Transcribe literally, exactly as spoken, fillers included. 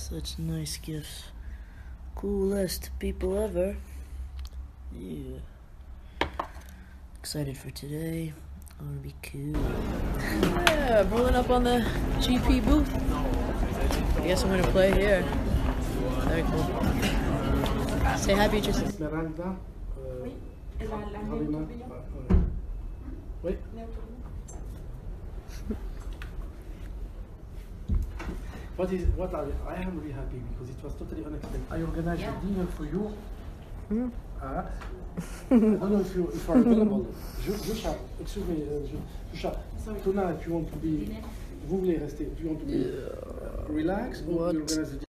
Such nice gifts. Coolest people ever. Yeah. Excited for today. I want to be cool. Yeah, rolling up on the G P booth. I guess I'm gonna play here. Very cool. Say hi, Beatrice. Esmeralda. Oui. Et la, la Harima. néo-tourbillon. Oui. Néo-tourbillon. What is what are I am really happy because it was totally unexpected. I organized Yeah. a dinner for you. Mm. Uh, I don't know if you if you are available. Jusha, excuse me, uh, Jusha. Tonight you want to be. Vous voulez rester? Do you want to be uh, relaxed or What? you organize a